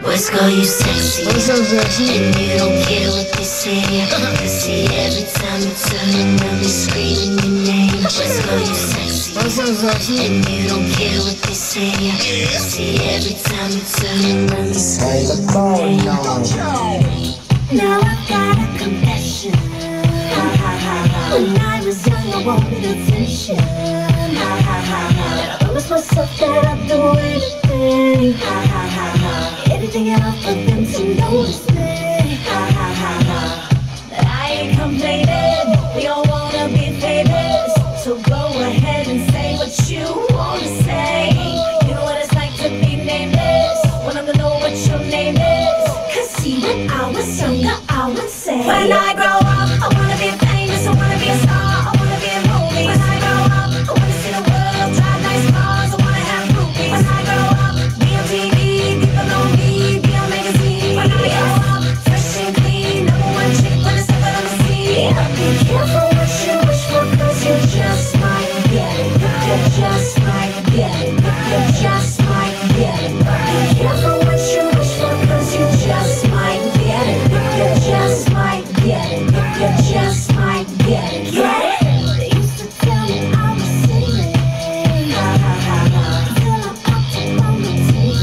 West call you sexy, What's up, sexy? and you don't care what they say. Cause see, every time you turn around, they screaming your name. West call you sexy, What's up, sexy? and you don't care what they say. See, every time you turn around, they screaming your name. Now I've got a confession. Ha ha ha ha. When I was young, I wanted attention. Ha ha ha ha. I promised myself that I'd do anything. Ha ha ha ha. Anything at all for them to notice me. Ha ha ha ha. But I ain't complaining. We all wanna be famous, so go ahead and say what you wanna say. You know what it's like to be nameless. Want them to know what your name is. Cause see, when I was younger, I would say, when I grow up, I wanna be famous, I wanna be a star, I wanna be in movies. When I grow up, I wanna see the world, drive nice cars, I wanna have groupies. When I grow up, be on TV, people know me, be on magazine. When I grow up, fresh and clean, #1 chick when it's ever on the scene. Be careful what you wish for, cause you just might get it. You just might get it. You just might get it. Be careful what you wish for, cause you just might get it. You just might get it. You just might get it. Get it? They used to tell me I was silly. Ha ha ha ha. Till I popped up on the TV.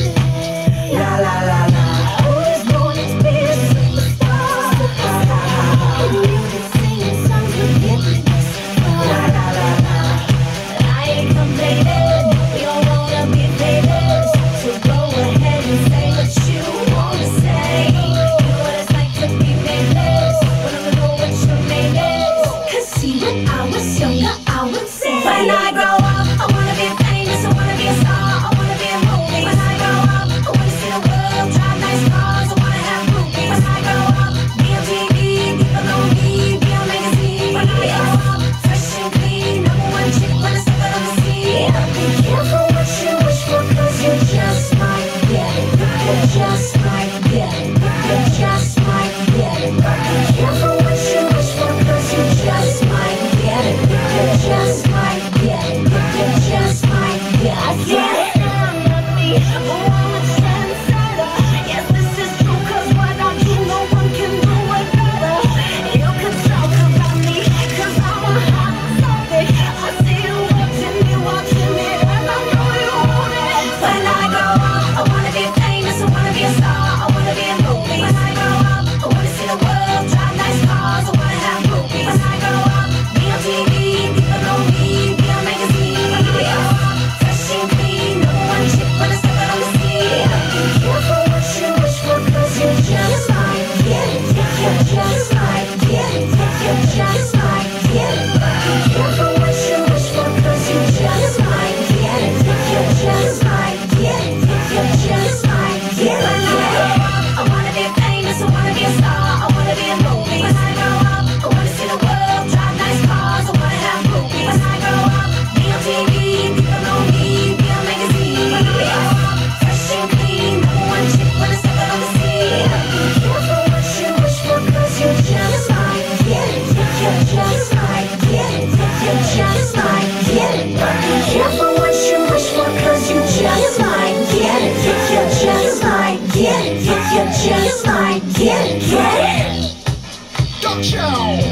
La la la la. I was born to be a superstar. Ha ha ha ha. And you can sing songs with hippies. La la la la. But I ain't complaining. We all wanna be famous, so go ahead and say what you wanna say. You know what it's like to be nameless. Want them to know what your name is. Cause see, when I was younger, I would say, when I grow up, I wanna be famous, I wanna be a star, I wanna be in movies. When I grow up, I wanna see the world, drive nice cars, I wanna have groupies. When I grow up, be on TV, people know me, be on magazine. When I grow up, fresh and clean, #1 chick when it's ever on the scene. Be careful what you wish for, cause you just might get it. You just might get it. You just might get it. Be careful what you wish for, cause you just might get it. You just might get it. You just might get it. I get it. Not me, oh, I'm a trendsetter. Yes, this is true, cause what I do, no one can do it better. You can talk about me, cause I'm a hot topic. I see you watching me, and I know you want it. When I grow up, I wanna be famous, I wanna be a star, I wanna be in movies. When I grow up, I wanna see the world, drive nice cars, I wanna have groupies. When I grow up, be on TV, people know me, be on magazine. When I grow up, fresh and clean, #1 chick when it's ever on the scene. Be careful what you wish for, cause you just might get it. You just might get it. You just might get it. Be careful what you wish for, cause you just might get it. You just might get it. You just might get it. When I grow up, I wanna be famous, I wanna be a star, I wanna be in movies. When I grow up, I wanna see the world, drive nice cars, I wanna have groupies. When I grow up, be on TV, people know me, be on magazine. When I grow up, fresh and clean, #1 chick when it's ever on the scene. Be careful what you wish for, cause you just might get it. You just might get it. You just might get it. Be careful what you wish for, cause you just might get it. You just might get it. You just might get it. Get it? Don't you?